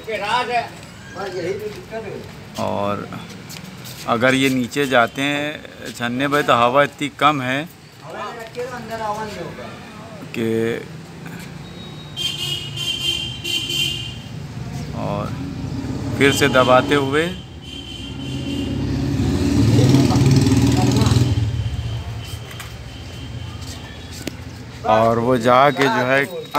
और अगर ये नीचे जाते हैं छन्ने पे तो हवा इतनी कम है कि और फिर से दबाते हुए और वो जाके जो है